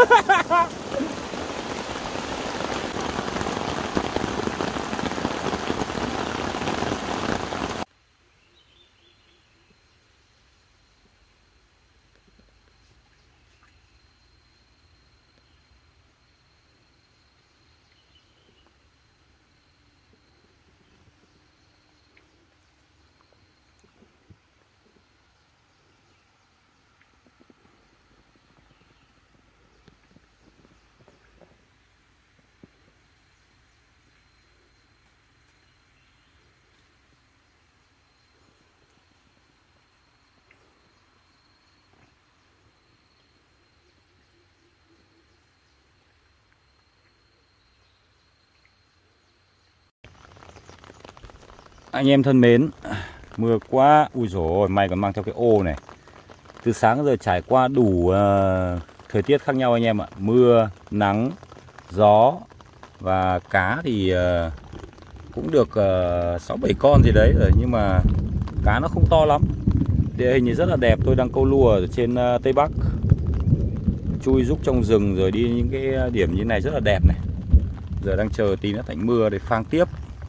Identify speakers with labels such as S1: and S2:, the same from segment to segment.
S1: Anh em thân mến, mưa quá, ui dồi ôi, may còn mang theo cái ô này. Từ sáng đến giờ trải qua đủ thời tiết khác nhau anh em ạ. Mưa, nắng, gió và cá thì cũng được 6-7 con gì đấy rồi. Nhưng mà cá nó không to lắm. Địa hình thì rất là đẹp, tôi đang câu lùa ở trên Tây Bắc. Chui rúc trong rừng rồi đi những cái điểm như này rất là đẹp này. Giờ đang chờ tí nữa tạnh mưa để phang tiếp.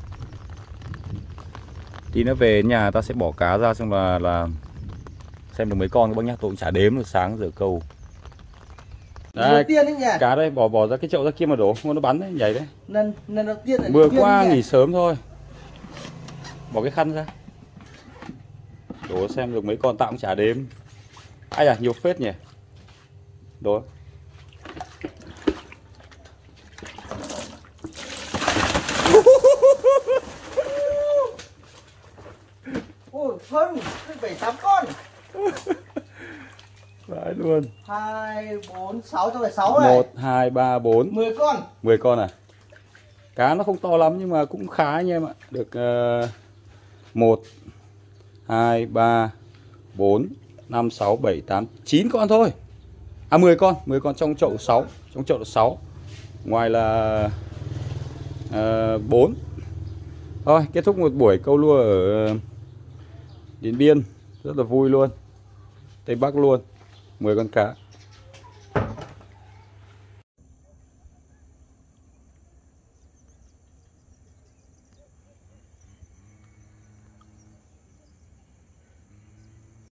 S1: Tí nữa về nhà ta sẽ bỏ cá ra xong là xem được mấy con các bác nhá, tôi cũng chả đếm được sáng giờ câu. Đây, cá đây, bỏ ra cái chậu ra kia mà đổ, nó bắn đấy, nhảy đấy.
S2: Lần đầu tiên
S1: mưa qua nghỉ sớm thôi. Bỏ cái khăn ra. Đổ xem được mấy con, tao cũng chả đếm. Ai à, nhiều phết nhỉ. Đổ.
S2: Ôi, hơn 7-8 con.
S1: Vãi luôn.
S2: 2, 4, 6, trong này 6 này.
S1: 1, 2, 3, 4
S2: 10 con.
S1: 10 con à. Cá nó không to lắm nhưng mà cũng khá anh em ạ. Được 1, 2, 3, 4, 5, 6, 7, 8, 9 con thôi. À 10 con trong chậu 6. Trong chậu 6. Ngoài là 4. Thôi kết thúc một buổi câu lua ở Điện Biên. Rất là vui luôn. Tây Bắc luôn. 10 con cá.